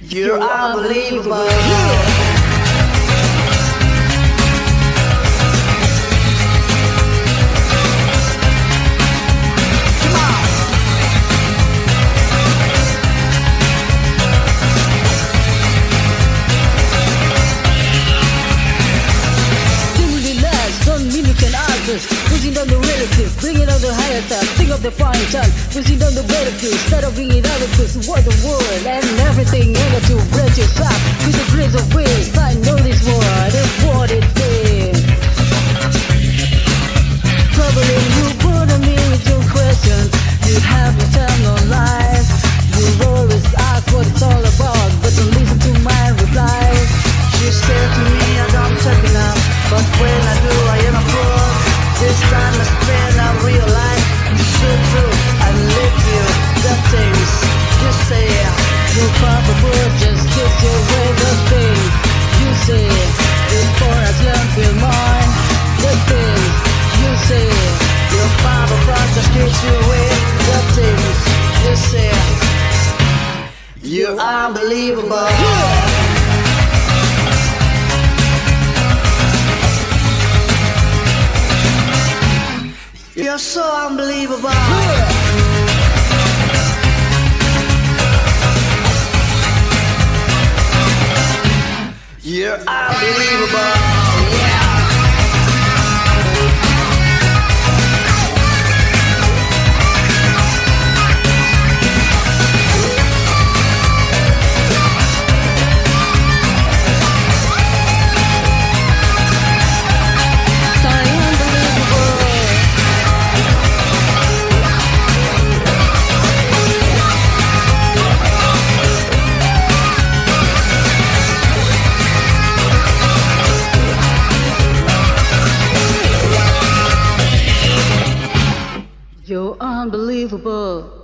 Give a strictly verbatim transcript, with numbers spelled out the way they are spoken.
You're unbelievable. Pushing down the relative, bringing out the higher stuff. Think of the fine time, pushing down the benefits. Instead of bringing out the goods, what the world and everything ever to break your up. With the grace of ways, I know this world is what it is. Troubling you, putting me with your questions. You have your time on life. You always ask what it's all about, but don't listen to my replies. You said to me I don't talk enough, but when I do I am a fool. This time I spend, I realize you should too. I live you, the things you say. You probably just get your way the things you say. Before I learn feel mine, the things you say. Your Bible just gets you away, the things you say. You're unbelievable. Yeah. You're so unbelievable. Yeah. You're unbelievable. Yeah. You're unbelievable.